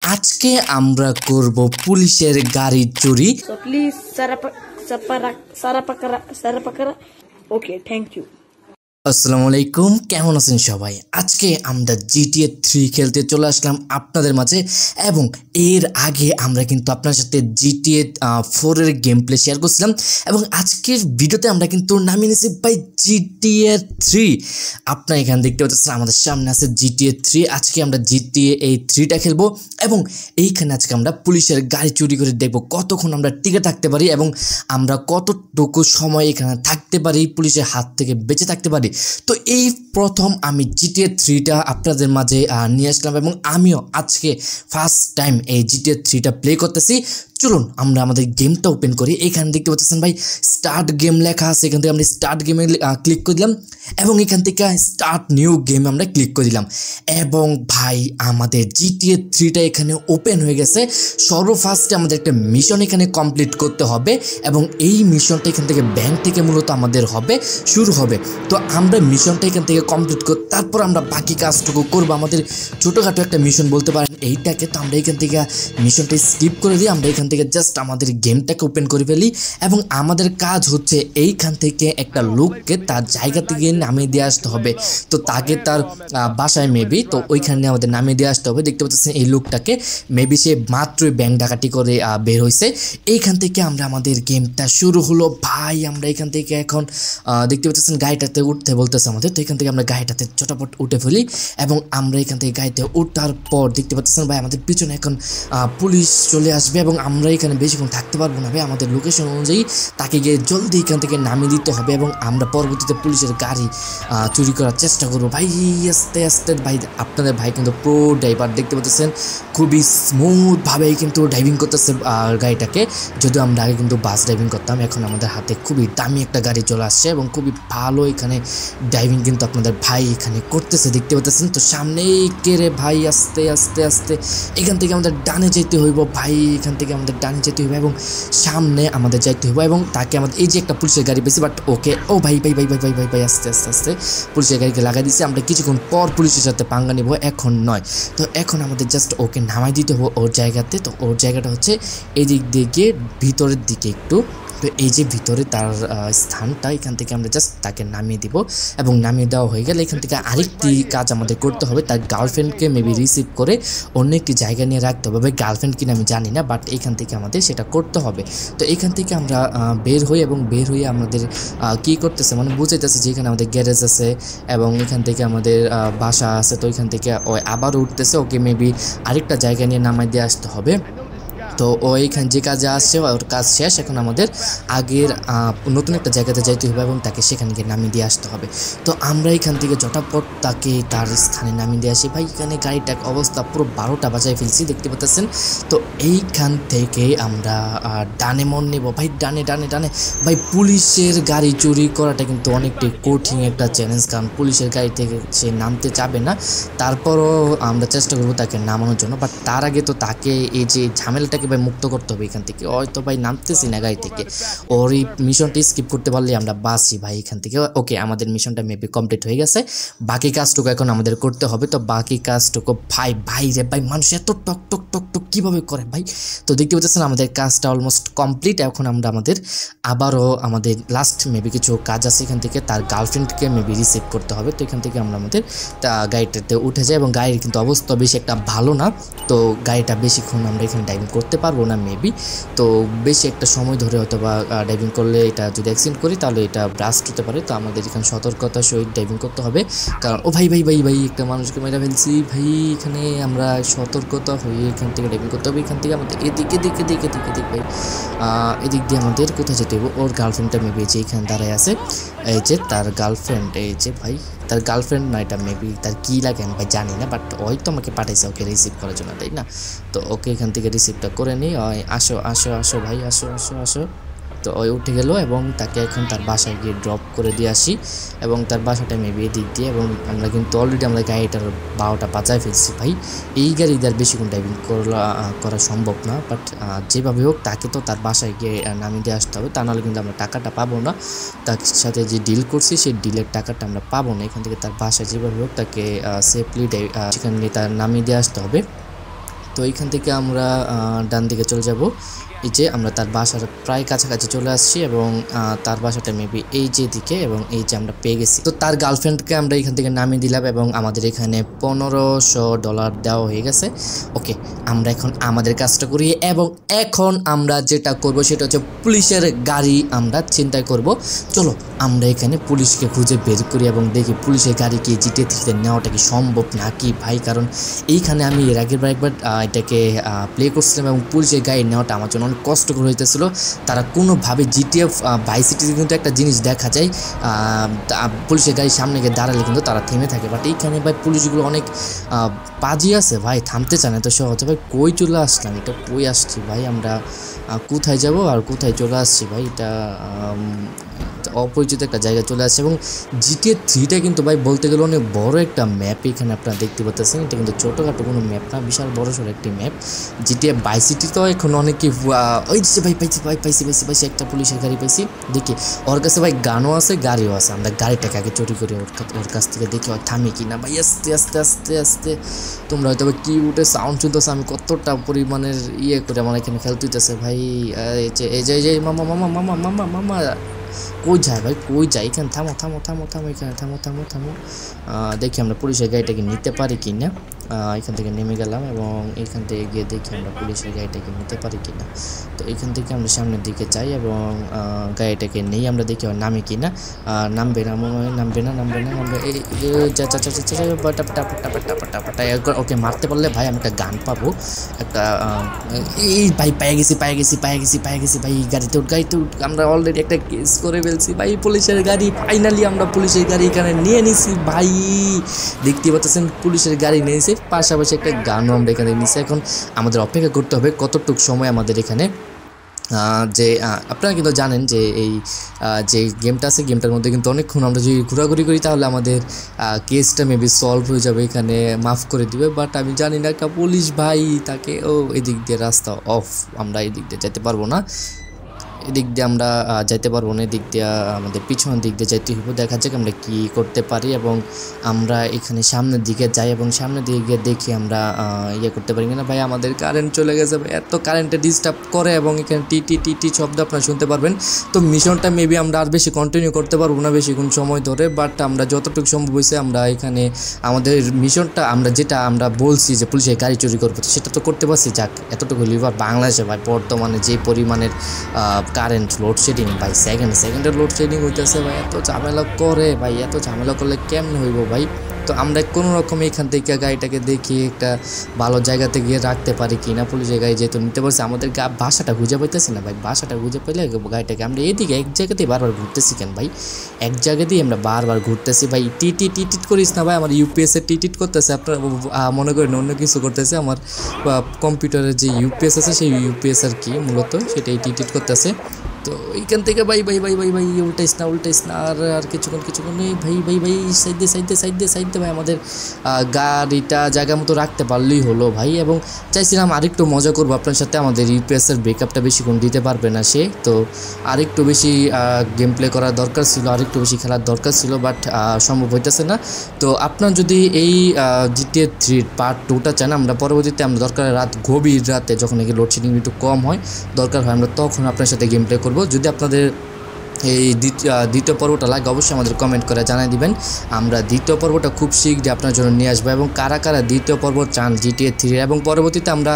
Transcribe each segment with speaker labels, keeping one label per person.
Speaker 1: আজকে আমরা করব পুলিশের গাড়ি চুরি।
Speaker 2: So please Sarapakara. Okay, thank you.
Speaker 1: আসসালামু আলাইকুম, কেমন আছেন সবাই? আজকে আমরা GTA 3 খেলতে চলে আসলাম আপনাদের মাঝে এবং এর আগে আমরা কিন্তু আপনার সাথে GTA 4 এর গেম প্লে শেয়ার করছিলাম এবং আজকের ভিডিওতে আমরা কিন্তু নামিয়ে নিয়েছি ভাই GTA 3। আপনারা এখানে দেখতে পাচ্ছেন আমাদের সামনে আছে GTA 3। আজকে আমরা GTA এই 3টা খেলবো এবং এইখানে আজকে আমরা পুলিশের গাড়ি চুরি করে দেখবো কতক্ষণ আমরা টিকে থাকতে পারি এবং আমরা কতটুকু সময় এখানে থাকতে পারি, পুলিশের হাত থেকে বেঁচে থাকতে পারি। তো এই প্রথম আমি GTA 3টা আপনাদের মাঝে নিয়ে আসলাম এবং আমিও আজকে ফার্স্ট টাইম এই GTA 3টা প্লে করতেছি। চলুন আমরা আমাদের গেমটা ওপেন করি। এখানে দেখতে পাচ্ছেন ভাই স্টার্ট গেম লেখা আছে, এখান থেকে আমরা স্টার্ট গেমে ক্লিক করে দিলাম এবং এখান থেকে স্টার্ট নিউ গেম আমরা ক্লিক করে দিলাম এবং ভাই আমাদের GTA 3টা এখানে ওপেন হয়ে গেছে। সর্বফার্স্টে আমাদের একটা মিশন এখানে কমপ্লিট করতে হবে এবং এই মিশনটা এখান থেকে ব্যাংক থেকে মূলত আমাদের শুরু হবে। তো আমরা মিশনটা এখান থেকে কমপ্লিট করি, তারপর আমরা বাকি কাজটুকু করবো। আমাদের ছোটোখাটো একটা মিশন বলতে পারেন এইটাকে। তো আমরা এখান থেকে মিশনটা স্কিপ করে দিই, আমরা এখান থেকে জাস্ট আমাদের গেমটাকে ওপেন করে ফেলি এবং আমাদের কাজ হচ্ছে এইখান থেকে একটা লোককে তার জায়গা থেকে নামিয়ে দিয়ে আসতে হবে। তো তাকে তার বাসায় মেবি, তো ওইখানে আমাদের নামিয়ে দিয়ে আসতে হবে। দেখতে পাচ্ছেন এই লোকটাকে মেবি সে মাত্রই ব্যাংক ডাকাতি করে বের হয়েছে। এইখান থেকে আমরা আমাদের গেমটা শুরু হলো ভাই। আমরা এখান থেকে এখন দেখতে পাচ্ছেন গাড়িটাতে উঠতে বলতেছে আমাদের। তো এখান থেকে আমরা গাড়িটাতে চটাপট উঠে ফেলি এবং আমরা এখান থেকে গাড়িতে ওঠার পর দেখতে পাচ্ছেন ভাই আমাদের পিছনে এখন পুলিশ চলে আসবে এবং আমরা এখানে বেশিক্ষণ থাকতে পারবো না ভাই। আমাদের লোকেশন অনুযায়ী তাকে গিয়ে জলদি এখান থেকে নামিয়ে দিতে হবে এবং আমরা পরবর্তীতে পুলিশের গাড়ি চুরি করার চেষ্টা করবো ভাই। আস্তে আস্তে ভাই আপনাদের ভাই কিন্তু প্রো ড্রাইভার, দেখতে পাচ্ছেন খুবই স্মুথভাবে কিন্তু ড্রাইভিং করতেছে গাড়িটাকে। যদিও আমরা আগে কিন্তু বাস ড্রাইভিং করতাম, এখন আমাদের হাতে খুবই দামি একটা গাড়ি চলে আসছে এবং খুবই ভালো এখানে ড্রাইভিং কিন্তু আপনাদের ভাই এখানে করতেছে, দেখতে পাচ্ছেন। তো সামনেই কেড়ে ভাই আস্তে আস্তে আস্তে এখান থেকে আমাদের ডানে যেতে হইব ভাই, এখান থেকে আমাদের ডানে যেতে হইব এবং সামনে আমাদের যাইতে হইব এবং তাকে আমাদের এই যে একটা পুলিশের গাড়ি পেয়েছি বাট ওকে ও ভাই ভাই ভাই ভাই ভাই ভাই ভাই আস্তে আস্তে আস্তে পুলিশের গাড়িকে লাগাই দিচ্ছি। আমরা কিছুক্ষণ পর পুলিশের সাথে পাঙ্গা নেব, এখন নয়। তো এখন আমাদের জাস্ট ওকে নামাই দিতে হবে ওর জায়গাতে। তো ওর জায়গাটা হচ্ছে এদিক দিয়ে গিয়ে ভিতরের দিকে একটু। তো এই যে ভিতরে তার স্থানটা, এখান থেকে আমরা জাস্ট তাকে নামিয়ে দিব এবং নামিয়ে দেওয়া হয়ে গেলে এখান থেকে আরেকটি কাজ আমাদের করতে হবে। তার গার্লফ্রেন্ডকে মেবি রিসিভ করে অন্য একটি জায়গায় নিয়ে রাখতে হবে ভাই। গার্লফ্রেন্ড কিনা আমি জানি না, বাট এখান থেকে আমাদের সেটা করতে হবে। তো এখান থেকে আমরা বের হই এবং বের হয়ে আমাদের কী করতেছে মানে বুঝাইতেছে যে এখানে আমাদের গ্যারেজ আছে এবং এখান থেকে আমাদের বাসা আছে। তো এখান থেকে আবার উঠতেছে, ওকে মেবি আরেকটা জায়গায় নিয়ে নামাই দিয়ে আসতে হবে। তো ও এইখানে যে কাজে আসছে ওর কাজ শেষ, এখন আমাদের আগের নতুন একটা জায়গাতে যাইতে হবে এবং তাকে সেখানে গিয়ে নামিয়ে দিয়ে আসতে হবে। তো আমরা এখান থেকে ঝটাপট তাকে তার স্থানে নামিয়ে দিয়ে আসি ভাই। এখানে গাড়িটার অবস্থা পুরো 12টা বাজায় ফেলছি, দেখতে পাচ্ছেন। তো এইখান থেকে আমরা ডানে মন নেব ভাই, ডানে ডানে ডানে ভাই। পুলিশের গাড়ি চুরি করাটা কিন্তু অনেকটাই কঠিন একটা চ্যালেঞ্জ, কারণ পুলিশের গাড়ি থেকে সে নামতে চাবে না। তারপরও আমরা চেষ্টা করবো তাকে নামানোর জন্য, বাট তার আগে তো তাকে এই যে ঝামেলাটাকে ভাই মুক্ত করতে হবে এখান থেকে। হয়তো ভাই নামতেছি না গাড়ি থেকে, ওর এই মিশনটি স্কিপ করতে পারলে আমরা বাঁচি ভাই এখান থেকে। ওকে আমাদের মিশনটা মেবি কমপ্লিট হয়ে গেছে, বাকি কাজটুকু এখন আমাদের করতে হবে। তো বাকি কাজটুকু ভাই ভাই রে ভাই, মানুষ এত টক টক টক টক কীভাবে করে ভাই। তো দেখতে পাচ্ছেন আমাদের কাজটা অলমোস্ট কমপ্লিট। এখন আমরা আবারও আমাদের লাস্ট মেবি কিছু কাজ আছে, এখান থেকে তার গার্লফ্রেন্ডকে মেবি রিসিভ করতে হবে। তো এখান থেকে আমরা আমাদের গাড়িটাতে উঠে যাই এবং গাড়ির কিন্তু অবস্থা বেশি একটা ভালো না। তো গাড়িটা বেশিক্ষণ আমরা এখানে ড্রাইভিং করতে পারবো না মেবি। তো বেশি একটা সময় ধরে হয়তো বা ড্রাইভিং করলে এটা যদি অ্যাক্সিডেন্ট করি তাহলে এটা ব্রাস্ট হতে পারে। তো আমাদের এখানে সতর্কতার সহিত ড্রাইভিং করতে হবে, কারণ ও ভাই ভাই ভাই ভাই একটা মানুষকে মেরে ফেলছি ভাই। এখানে আমরা সতর্কতা হয়ে এখান থেকে ড্রাইভিং করতে হবে। এখান থেকে আমাদের এদিকে দিকে দিকে দিকে দিক ভাই এদিক দিয়ে আমাদের কোথায় যেতে হবে। ওর গার্লফ্রেন্ডটা মেবি যে এখানে দাঁড়ায় আছে, এই যে তার গার্লফ্রেন্ড, এই যে ভাই তার গার্লফ্রেন্ড না, এটা মেবি তার কী লাগে আমি ভাই জানি না, বাট ওই তো আমাকে পাঠাইছে ওকে রিসিভ করার জন্য, তাই না? তো ওকে এখান থেকে রিসিভটা করে নিই। আসো আসো আসো ভাই, আসো আসো আসো। তো ওই উঠে গেল এবং তাকে এখন তার বাসায় গিয়ে ড্রপ করে দিয়ে আসি এবং তার বাসাটা মেবি এদিক দিয়ে। এবং আমরা কিন্তু অলরেডি আমরা গাড়িটার 12টা বাজায় ফেলছি ভাই। এই গাড়ি দিয়ে আর বেশিক্ষণ ড্রাইভিং করা সম্ভব না, বাট যেভাবে হোক তাকে তো তার বাসায় গিয়ে নামিয়ে দিয়ে আসতে হবে, তা নাহলে কিন্তু আমরা টাকাটা পাবো না। তার সাথে যে ডিল করছি সেই ডিলের টাকাটা আমরা পাবো না। এখান থেকে তার বাসায় যেভাবে হোক তাকে সেফলি সেখানে তার নামিয়ে দিয়ে আসতে হবে। তো তো এইখান থেকে আমরা ডান দিকে চলে যাব। এই যে আমরা তার বাসার প্রায় কাছাকাছি চলে আসছি এবং তার বাসাটা মেবি এই যে দিকে এবং এই যে আমরা পেয়ে গেছি। তো তার গার্লফ্রেন্ডকে আমরা এখান থেকে নামিয়ে দিলাম এবং আমাদের এখানে $1500 দেওয়া হয়ে গেছে। ওকে, আমরা এখন আমাদের কাজটা করি এবং এখন আমরা যেটা করব সেটা হচ্ছে পুলিশের গাড়ি আমরা চিন্তা করব। চলো আমরা এখানে পুলিশকে খুঁজে বের করি এবং দেখি পুলিশের গাড়ি কি জিটিএ থেকে নেওয়াটা কি সম্ভব নাকি ভাই, কারণ এইখানে আমি এর আগের বার একবার এটাকে প্লে করছিলাম এবং পুলিশের গাড়ি নেওয়াটা আমার জন্য অনেক কষ্টকর হইতেছিল। তারা কোনোভাবে জিটিএ ভাইস সিটিতে কিন্তু একটা জিনিস দেখা যায়, পুলিশের গাড়ির সামনে গিয়ে দাঁড়ালে কিন্তু তারা থেমে থাকে, বাট এইখানে ভাই পুলিশগুলো অনেক বাজি আছে ভাই, থামতে চায় না। তো সহজে ভাই কই চলে আসলাম, এটা কই আসছি ভাই, আমরা কোথায় যাব আর কোথায় চলে আসছি ভাই, এটা অপরিচিত একটা জায়গায় চলে আসছে। এবং জিটিএ 3টা কিন্তু ভাই বলতে গেলে অনেক বড় একটা ম্যাপ এখানে আপনারা দেখতে পাচ্ছেন, এটা কিন্তু ছোটোখাটো কোনো ম্যাপ না, বিশাল বড় সড়ো একটি ম্যাপ। জিটিএ ভাইস সিটি তো এখন অনেকে ওই যে ভাই পাইছি একটা পুলিশের গাড়ি পাইছি, দেখি ওর কাছে ভাই গানও আছে গাড়িও আছে, আমরা গাড়িটাকে আগে চুরি করি ওর কাছ থেকে, দেখি ওর থামি কি না ভাই। আস্তে আস্তে আস্তে আস্তে তোমরা হয়তো কি উঠে সাউন্ড শুনতেছে, আমি কতটা পরিমাণের করে আমার এখানে খেলতে হইতেছে ভাই। এই যে মামা মামা মামা মামা মামা কই যায় ভাই, কই যায়, এখানে থামো এখানে থামো। দেখি আমরা পুলিশের গাড়িটাকে নিতে পারি কি না। এখান থেকে নেমে গেলাম এবং এখান থেকে গিয়ে দেখি আমরা পুলিশের গাড়িটাকে নিতে পারি কি না। তো এখান থেকে আমরা সামনের দিকে যাই এবং গাড়িটাকে নেই, আমরা দেখি নামে কি না। নামবে না মনে হয়, নামবে না। ওকে মারতে পারলে ভাই আমি একটা গান পাবো, একটা এই ভাই পায়ে গেছি ভাই। গাড়িতে উঠ আমরা অলরেডি একটা কেস করে ফেলছি ভাই, পুলিশের গাড়ি ফাইনালি আমরা পুলিশের গাড়ি এখানে নিয়ে নিছি ভাই। দেখতে পাচ্ছেন পুলিশের গাড়ি নিয়েছে, পাশাপাশি একটা গানও আমরা এখানে নিয়েছি। এখন আমাদের অপেক্ষা করতে হবে কতটুকু সময় আমাদের এখানে, যে আপনারা কিন্তু জানেন যে এই যে গেমটা আছে গেমটার মধ্যে কিন্তু অনেকক্ষণ আমরা যদি ঘোরাঘুরি করি তাহলে আমাদের কেসটা মেবি সলভ হয়ে যাবে, এখানে মাফ করে দিবে। বাট আমি জানি না, একটা পুলিশ ভাই তাকে এদিক দিয়ে রাস্তা অফ, আমরা এদিক দিয়ে যেতে পারবো না, এদিক দিয়ে আমরা যাইতে পারবো না, এদিক দিয়ে আমাদের পিছনের দিক দিয়ে যাইতে হইব। দেখা যাক আমরা কি করতে পারি এবং আমরা এখানে সামনের দিকে যাই এবং সামনের দিকে গিয়ে দেখি আমরা করতে পারি কিনা। ভাই আমাদের কারেন্ট চলে গেছে ভাই, এত কারেন্টে ডিস্টার্ব করে এবং এখানে টি শব্দ আপনারা শুনতে পারবেন। তো মিশনটা মেবি আমরা আর বেশি কন্টিনিউ করতে পারবো না বেশিক্ষণ সময় ধরে, বাট আমরা যতটুকু সম্ভব হয়েছে আমরা এখানে আমাদের মিশনটা যেটা আমরা বলছি যে পুলিশের গাড়ি চুরি করবো সেটা তো করতে পারছি। যাক এতটুকু লিভার বাংলাদেশে ভাই বর্তমানে যে পরিমাণের কারেন্ট লোডশেডিং ভাই, সেকেন্ডের লোডশেডিং হইতেছে ভাই, এত ঝামেলা করে ভাই, এত ঝামেলা করলে কেমন হইব ভাই। তো আমরা কোনো রকম এখান থেকে গাড়িটাকে দেখি একটা ভালো জায়গাতে গিয়ে রাখতে পারি কি না, পুলিশের গাড়ি যেহেতু নিতে পারছি। আমাদের বাসাটা খুঁজে পাইতেছি না ভাই, বাসাটা খুঁজে পেলে গাড়িটাকে আমরা এইদিকে এক জায়গাতেই বারবার ঘুরতেছি কেন ভাই, এক জায়গাতেই আমরা বারবার ঘুরতেছি ভাই। টিট করিস না ভাই, আমার ইউপিএসের টিট করতেছে, আপনারা মনে করেন অন্য কিছু করতেছে। আমার কম্পিউটারের যে ইউপিএস আছে সেই ইউপিএস আর কি মূলত সেটাই টিট করতেছে। তো এইখান থেকে ভাই উল্টাইস না আর কিছুক্ষণ নেই ভাই সাইড ভাই, আমাদের গাড়িটা জায়গা মতো রাখতে পারলেই হলো ভাই। এবং চাইছিলাম আরেকটু মজা করবো আপনার সাথে, আমাদের ইউপিএসের ব্রেকআপটা বেশিক্ষণ দিতে পারবে না সে, তো আরেকটু বেশি গেম প্লে করার দরকার ছিল, আরেকটু বেশি খেলার দরকার ছিল, বাট সম্ভব হইতেছে না। তো আপনার যদি এই জিটিএ 3 পার্ট 2টা চান, আমরা পরবর্তীতে আমরা দরকার গভীর রাতে যখন নাকি লোডশেডিং একটু কম হয় দরকার হয়, আমরা তখন আপনার সাথে গেম প্লে করবো। যদি আপনাদের এই দ্বিতীয় পর্বটা লাগে অবশ্যই আমাদের কমেন্ট করে জানাই দিবেন, আমরা দ্বিতীয় পর্বটা খুব শীঘ্রই আপনার জন্য নিয়ে আসবো। এবং কারা দ্বিতীয় পর্ব চান জিটিএ 3 এবং পরবর্তীতে আমরা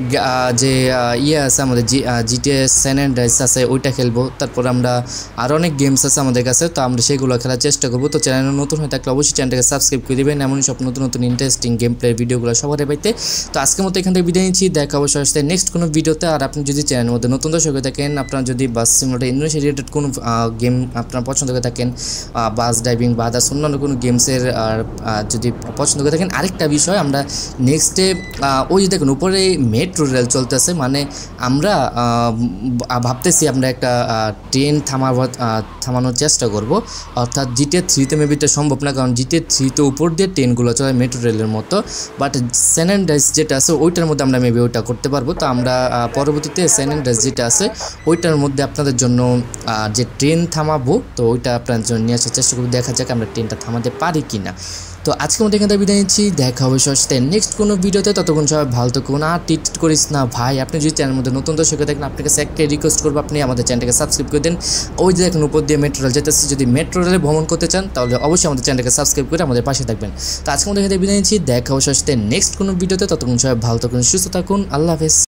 Speaker 1: যে আছে আমাদের জিটিএ স্যান অ্যান্ড্রিয়াস আছে ওইটা খেলবো, তারপর আমরা আরও অনেক গেমস আছে আমাদের কাছে, তো আমরা সেগুলো খেলার চেষ্টা করবো। তো চ্যানেলে নতুন হয়ে থাকলে অবশ্যই চ্যানেলটাকে সাবস্ক্রাইব করে দেবেন, এমনই সব নতুন ইন্টারেস্টিং গেম প্লে ভিডিওগুলো সবার পাইতে। তো আজকের মতো এখান থেকে বিদায় নিচ্ছি, দেখা অবশ্যই আসতে নেক্সট কোনো ভিডিওতে। আর আপনি যদি চ্যানেলের মধ্যে নতুন দর্শক হয়ে থাকেন, আপনারা যদি বাস সিমুলেটর ইন্দোনেশিয়া রিলেটেড কোনো গেম আপনারা পছন্দ করে থাকেন, বাস ড্রাইভিং বা আদার্স অন্যান্য কোনো গেমসের যদি পছন্দ করে থাকেন, আরেকটা বিষয় আমরা নেক্সটে ওই যে দেখুন উপরে মেট্রো রেল চলতেছে, মানে আমরা ভাবতেছি আমরা একটা ট্রেন থামানোর চেষ্টা করব, অর্থাৎ জিটিএ 3তে মেবি এটা সম্ভব না, কারণ জিটিএ 3তে উপর দিয়ে ট্রেনগুলো চলে মেট্রো রেলের মতো, বাট স্যান অ্যান্ড্রিয়াস যেটা আছে ওইটার মধ্যে আমরা মেবি ওইটা করতে পারবো। তো আমরা পরবর্তীতে স্যান অ্যান্ড্রিয়াস যেটা আছে ওইটার মধ্যে আপনাদের জন্য যে ট্রেন থামাবো তো ওইটা আপনার জন্য নিয়ে আসার চেষ্টা করবো, দেখা যাক আমরা ট্রেনটা থামাতে পারি কি না। তো আজকে মধ্যে এখান থেকে বিদায় নিচ্ছি, দেখা হবে সাথে নেক্সট কোনো ভিডিওতে। ততক্ষণ সবাই ভালো থাকুন আর টিট করিস না ভাই। আপনি যদি চ্যানেলের মধ্যে নতুন দর্শক হয়ে থাকেন, আপনার কাছে একটাই রিকোয়েস্ট করবো, আপনি আমাদের চ্যানেলটাকে সাবস্ক্রাইব করে দেন। ওই যে দেখেন উপর দিয়ে মেট্রো রেল যেতেছে, যদি মেট্রো রেলে ভ্রমণ করতে চান তাহলে অবশ্যই আমাদের চ্যানেলটাকে সাবস্ক্রাইব করে আমাদের পাশে থাকবেন। তো আজকে মধ্যে এখান থেকে বিদায় নিচ্ছি, দেখা হবে সাথে নেক্সট কোনো ভিডিওতে। ততক্ষণ সবাই ভালো থাকুন, সুস্থ থাকুন, আল্লাহ হাফেজ।